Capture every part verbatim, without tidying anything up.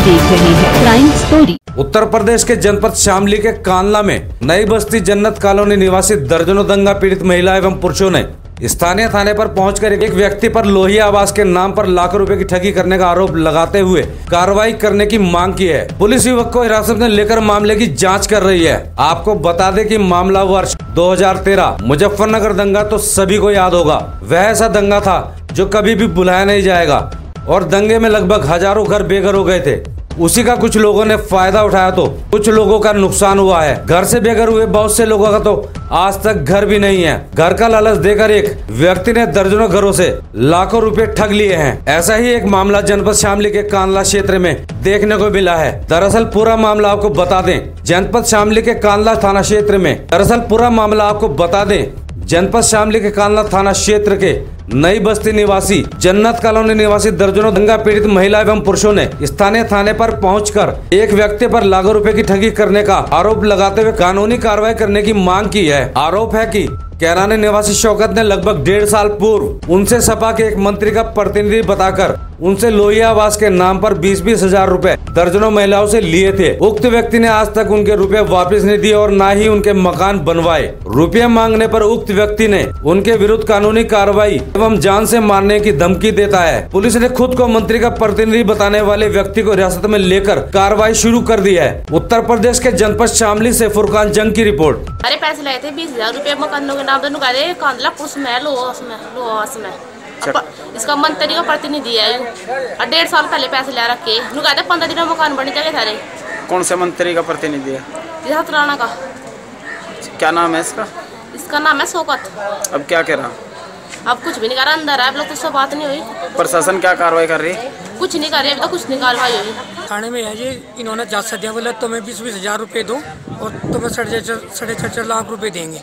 देख रहे हैं क्राइम स्टोरी। उत्तर प्रदेश के जनपद शामली के कांदला में नई बस्ती जन्नत कॉलोनी निवासी दर्जनों दंगा पीड़ित महिला एवं पुरुषों ने स्थानीय थाने पर पहुंचकर एक व्यक्ति पर लोहिया आवास के नाम पर लाखों रुपए की ठगी करने का आरोप लगाते हुए कार्रवाई करने की मांग की है। पुलिस युवक को हिरासत में लेकर मामले की जांच कर रही है। आपको बता दें कि मामला वर्ष दो हज़ार तेरह मुजफ्फरनगर दंगा तो सभी को याद होगा। वह ऐसा दंगा था जो कभी भी भुलाया नहीं जाएगा और दंगे में लगभग हजारों घर बेघर हो गए थे। उसी का कुछ लोगों ने फायदा उठाया तो कुछ लोगों का नुकसान हुआ है। घर से बेघर हुए बहुत से लोगों का तो आज तक घर भी नहीं है। घर का लालच देकर एक व्यक्ति ने दर्जनों घरों से लाखों रुपए ठग लिए हैं। ऐसा ही एक मामला जनपद शामली के कांदला क्षेत्र में देखने को मिला है। दरअसल पूरा मामला आपको बता दें जनपद शामली के कांदला थाना क्षेत्र में दरअसल पूरा मामला आपको बता दें जनपद शामली के कांदला थाना क्षेत्र के नई बस्ती निवासी जन्नत कॉलोनी निवासी दर्जनों दंगा पीड़ित महिला एवं पुरुषों ने स्थानीय थाने पर पहुंचकर एक व्यक्ति पर लाखों रुपए की ठगी करने का आरोप लगाते हुए कानूनी कार्रवाई करने की मांग की है। आरोप है कि कैरानी निवासी शौकत ने लगभग डेढ़ साल पूर्व उनसे सपा के एक मंत्री का प्रतिनिधि बताकर उनसे लोहिया आवास के नाम पर बीस बीस हजार रूपए दर्जनों महिलाओं से लिए थे। उक्त व्यक्ति ने आज तक उनके रुपए वापस नहीं दिए और न ही उनके मकान बनवाए। रुपये मांगने पर उक्त व्यक्ति ने उनके विरुद्ध कानूनी कार्रवाई एवं जान से मारने की धमकी देता है। पुलिस ने खुद को मंत्री का प्रतिनिधि बताने वाले व्यक्ति को हिरासत में लेकर कार्रवाई शुरू कर दी है। उत्तर प्रदेश के जनपद शामली से फुरकान जंग की रिपोर्ट। अरे पैसे लाए थे बीस हजार रूपए मकानों के नाम तो नुका दे कांदला पुस में लो में लो में इसका मंत्री का प्रतिनिधि है और डेढ़ साल पहले पैसे ले रखे नुका दे पंद्रह दिन में मकान बन जाएंगे सारे। कौन से मंत्री का प्रतिनिधि है? राणा का। क्या नाम है इसका? इसका नाम है शौकत। अब क्या कह रहा? अब कुछ भी नहीं कर रहा, अंदर है। अब लोग तो बात नहीं हुई। प्रशासन क्या कार्रवाई कर रही है? कुछ नहीं कर रही, अभी तो कुछ नहीं कार्रवाई हुई। थाने में है जी, इन्होंने जांच दिया, बोला तुम्हें बीस बीस हजार रुपये दो और तुम्हें साढ़े साढ़े चार चार लाख रुपए देंगे।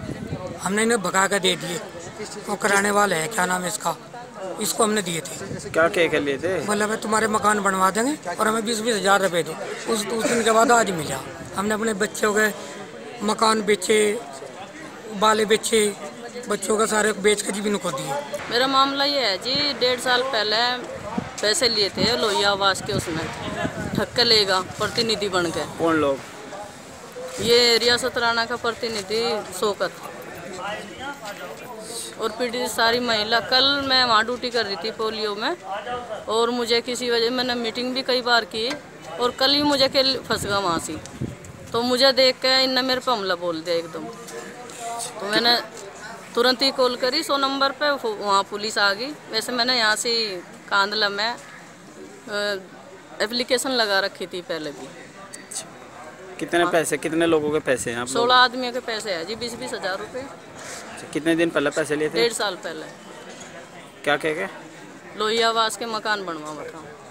हमने इन्हें भगा कर दे दिए। वो कराने वाले है, क्या नाम है इसका, इसको हमने दिए थे। क्या कह के लिए थे? बोला भाई तुम्हारे मकान बनवा देंगे और हमें बीस बीस हजार रुपये दो। उस उस दिन के बाद आज मिला। हमने अपने बच्चों के मकान बेचे, बाले बेचे, बच्चों का सारे बेच के जीवन को दिए। मेरा मामला ये है जी, डेढ़ साल पहले पैसे लिए थे लोहिया आवास के, उसमें ठग के लेगा प्रतिनिधि बन के। कौन लोग? ये रियासत राणा का प्रतिनिधि शौकत और पीड़ित सारी महिला। कल मैं वहाँ ड्यूटी कर रही थी पोलियो में और मुझे किसी वजह मैंने मीटिंग भी कई बार की और कल ही मुझे के फंस गया वहाँ से। तो मुझे देख के इनने मेरे पर हमला बोल दिया एकदम। तो मैंने तुरंत ही कॉल करी सौ नंबर पे, वहाँ पुलिस आ गई। वैसे मैंने यहाँ से कांदला में एप्लीकेशन लगा रखी थी पहले भी। कितने हाँ। पैसे, कितने लोगों के पैसे हैं? सोलह आदमियों के पैसे हैं जी, बीस बीस हजार रुपये। कितने दिन पहले पैसे लिए थे? डेढ़ साल पहले। क्या कह के? लोहिया आवास के मकान बनवा बताऊँ।